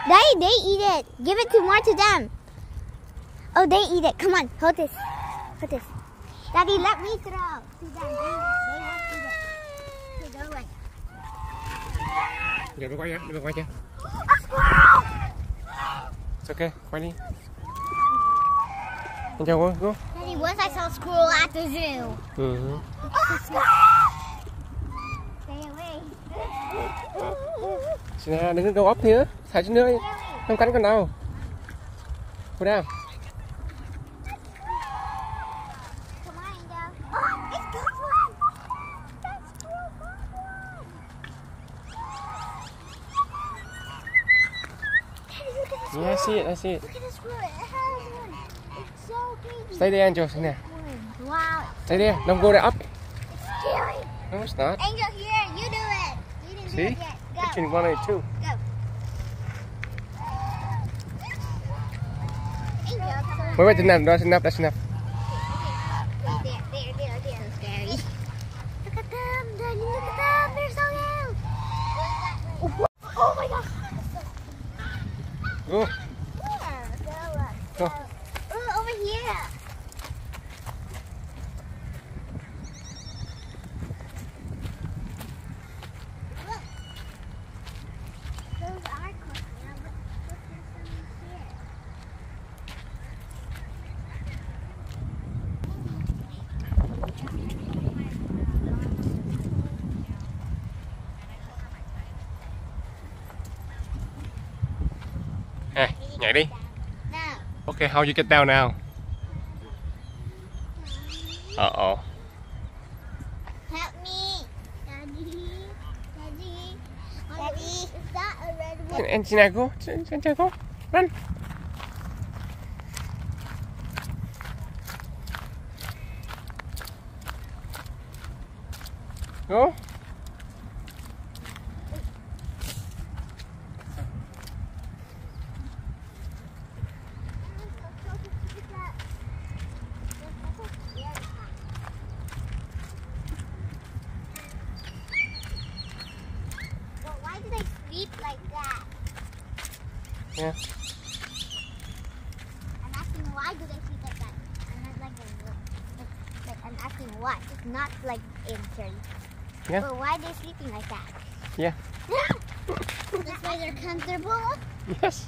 They eat it. Give it more to them. Oh, they eat it. Come on, hold this. Hold this. Daddy, let me throw to them. They won't eat it. Okay, go away. Giờ quay chưa? Quay chưa? It's okay. Quay đi. Anh chào cô. Go. Daddy, once I saw a squirrel at the zoo. Stay away. Nè, đừng có câu ốc nữa. Thả trên nơi. Không cắn con nào. Cô nào. Yeah, I see it. I see it. Look at the squirrel. It has one. It's so big. Stay there, Angel. Stay there. Wow. Stay there. Don't go there up. It's scary. No, it's not. Angel, here. You do it. You didn't do See? it yet. Go. Between 1 and 2. Go. Angel, come on. Wait, that's enough. That's enough. That's enough. There. So scary. Look at them, Daddy. Look at them. They're so cute. Oh my gosh. Go. Go. Oh, over here. Look. Those are close. Now look, there's some here. Hey, nhảy đi. No. Okay, how you get down now? Uh-oh. Help me. Daddy. Daddy, is that a red one? And Cenangel, Cenangel, run. Go. Why do they sleep like that? Yeah. I'm asking why do they sleep like that? I'm not I'm asking why. It's not like answering. Yeah. But why are they sleeping like that? Yeah. That's why they're comfortable? Yes.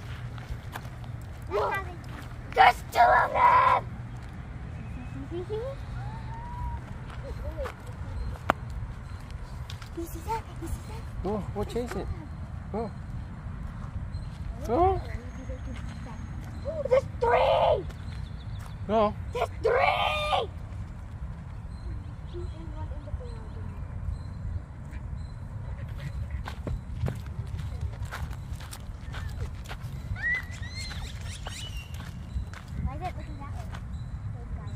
There's 2 of them! You see that? You see that? Go, go chase it. Go. Go. Oh, there's 3! Go. There's 3! Why is it looking that way? Those guys.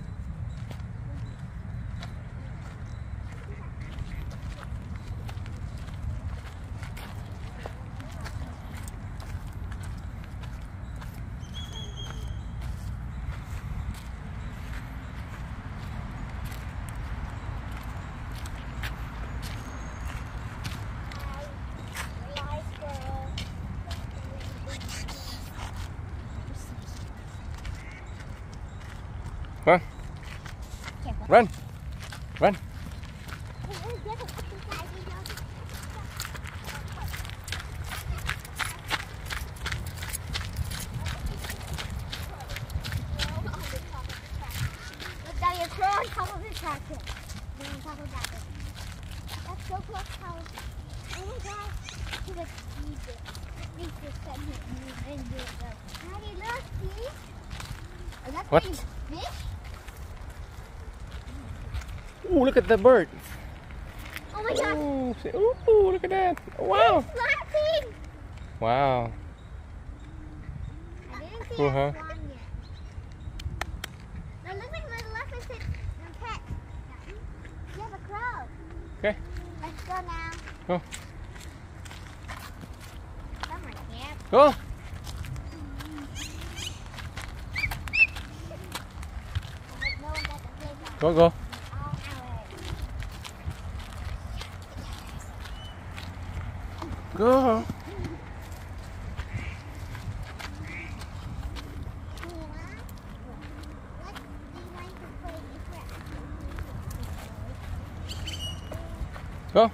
Run. Run. Run. Look, Daddy, a crow on top of his tractor. They're on top of that thing. That's so close how. Oh my gosh. He was eating. They just said he and do it though. Daddy, look, see? Is that What? fish? Ooh, look at the bird. Oh my gosh. Ooh, look at that. Wow. It's flapping. Wow. I didn't see Cool, a huh? swan yet. Now look like my left is a pet. You have a crow. Okay. Let's go now. Go. Come on, Camp. Go. No one got the playground. Go, go. All hours. Go. Go.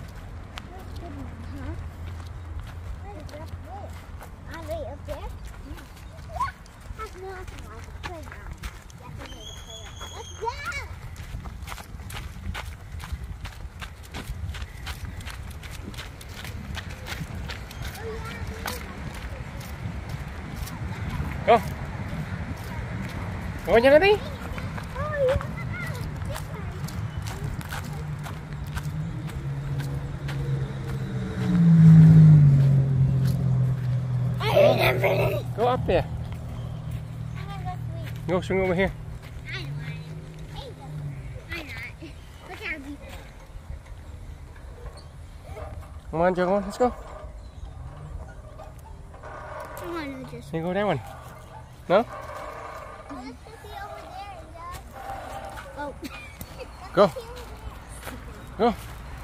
Go. Go nhanh lên đi. Go up there. Go swing over here. Come on, Joe, come on, let's go. You go that one. No? Oh. Go. Go.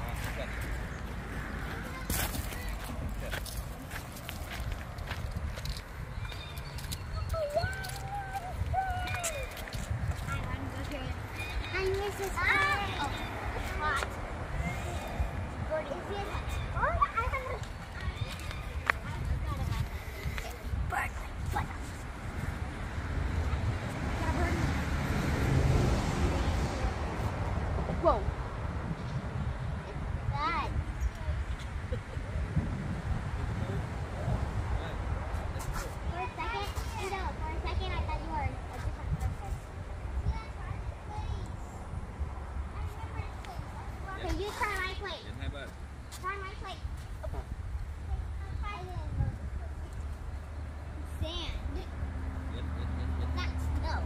Whoa. Bad. For a second, I thought you were a different person. Okay, you try my plate. Try my plate. Sand. Not snow.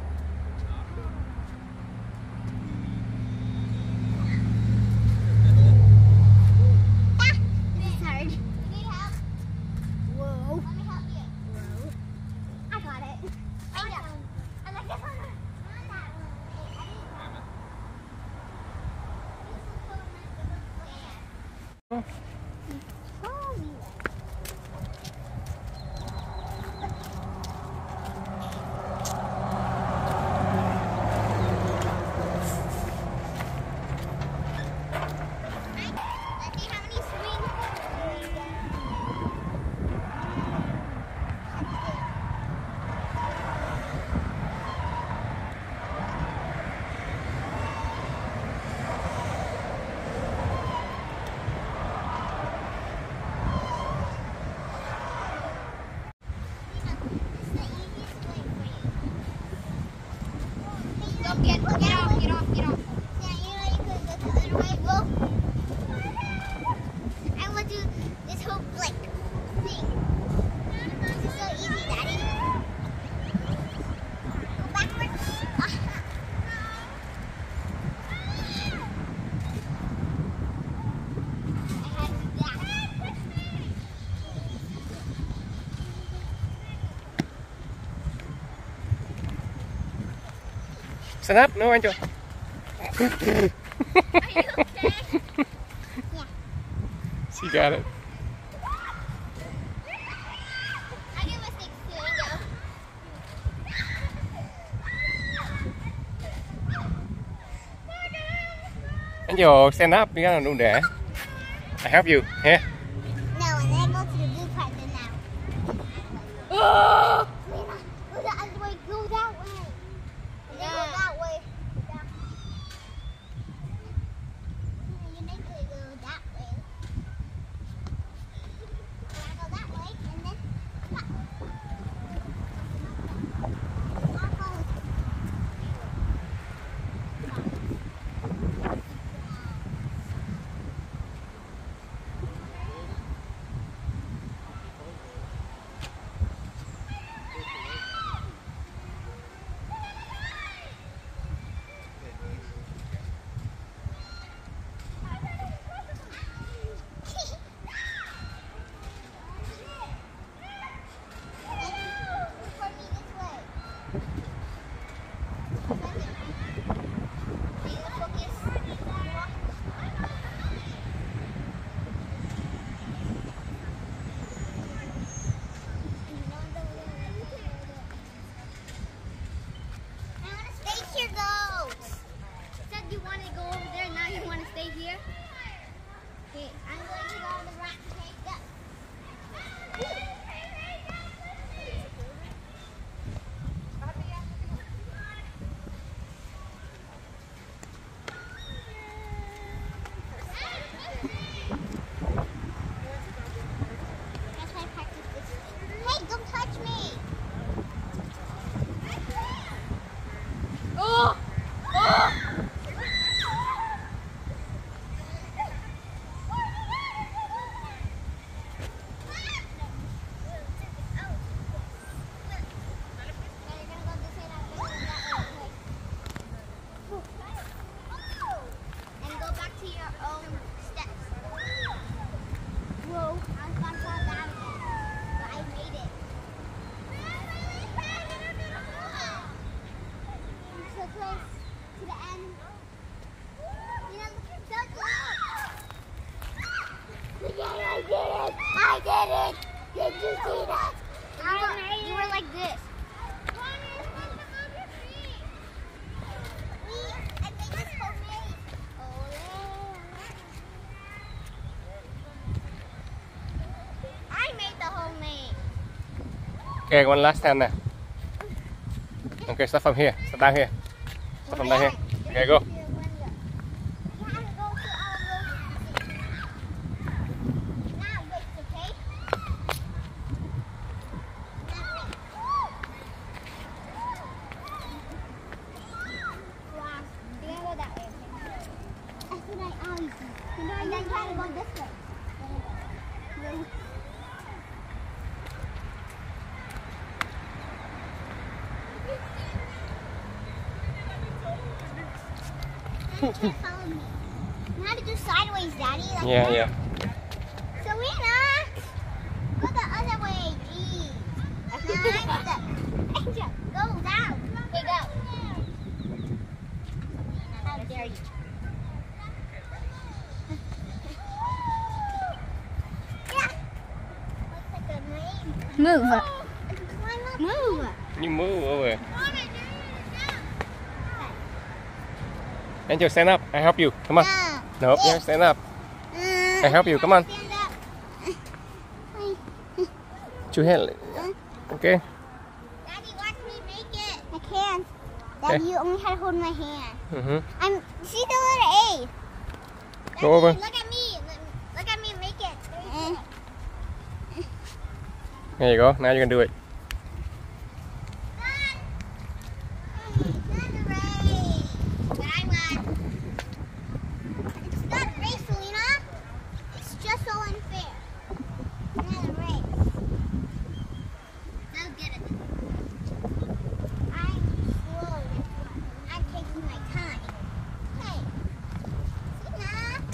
Get off. Yeah, you know you could go the other way. Well, I want to do this whole like thing. This is so easy, Daddy. Go backwards. I had to do that. Stand up, no, Angel. Are you okay? Yeah. She got it. I do mistakes too, Angel, stand up. You gotta do that. I help you. Here. No, and then go to the blue part then now. Oh! Go the other way. Go that way. And then go that way. You make it go that way. Yeah, go that way and then that way. I did it! Did you see that? You were like this. I think it's homemade. I made the homemade. Okay, one last time now. Okay, start from here. Start down here. Start from down here. Okay, go. And then try to go this way. You can't follow me. You have to do sideways, Daddy. Like Yeah, that. yeah. Selena, go the other way. Geez. Angel, go down. Okay, go. How dare you? Move. Move. You move over. Angel, stand up. I help you. Come on. No, you stand up. I help you. Come on. Two hands. Okay. Daddy, watch me make it. I can't. Daddy, Okay. you only had to hold my hand. Mm-hmm. See the letter A. Go Daddy, over. Look at me. Look at me make it. There you go. Now you can do it. But I won. It's not a race, Selena. It's just so unfair. It's not a race. I'll get it. I'm slow. I'm taking my time. Hey, Selena.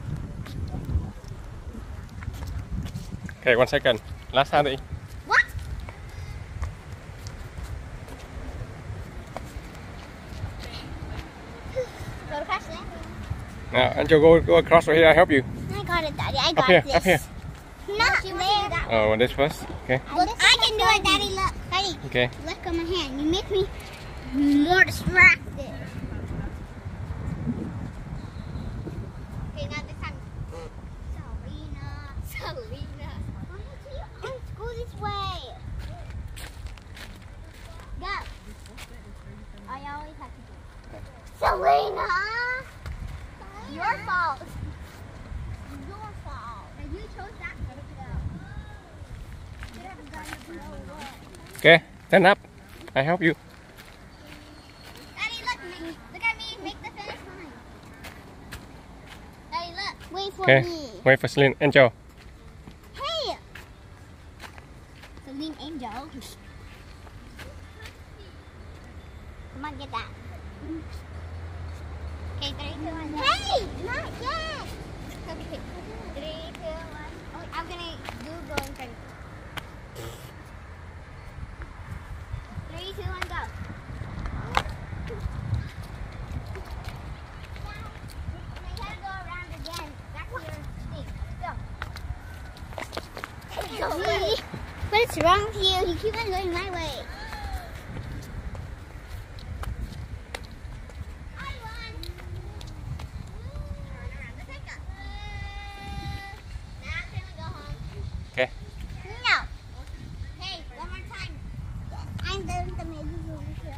Okay, 1 second. Last time. What? Go to crash landing. Now, Angel, go across right here. I help you. I got it, Daddy. I Up got here, this. up here. Not there. Oh, this first. Okay. Look, I can do it, Daddy. Look. Daddy, Okay. look on my hand. You make me more distracted. Okay, now this time. Selena. Why don't you always go this way? Go. I always have to do it. Selena! Your fault. Your fault. And you chose that way to go. You haven't done it for Okay. Stand up. I help you. Daddy, look at me, make the finish line. Daddy, look, wait for Okay. me. Wait for Celine. Angel. Hey! Celine Angel. Come on, get that. Okay, 3, 2, 1. Hey! Not yet! Okay, 3, 2, 1. Oh, I'm gonna Google and try. 3, 2, 1, go. You gotta go around again. Back to your seat. Go. What's wrong with you? You keep on going my way. I won. Turn around the pickup. Now can we go home? Okay. No. Hey, one more time. I'm done with the maybe over here.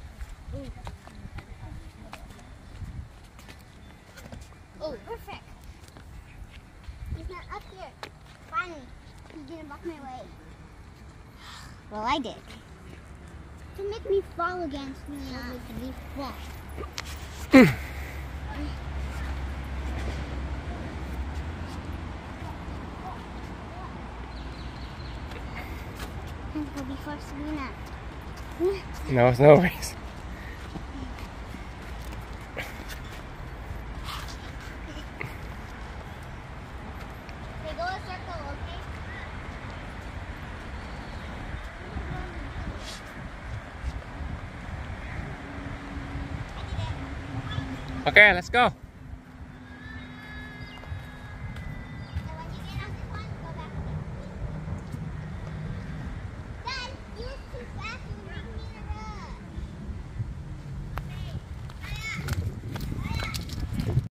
Oh, perfect. He's not up here. Finally, he's gonna block my way. Well, I did. To make me fall against me, make me fall. I'm gonna go before Selena. No, it's no race. Okay, go a circle, okay? I did it. Okay, let's go.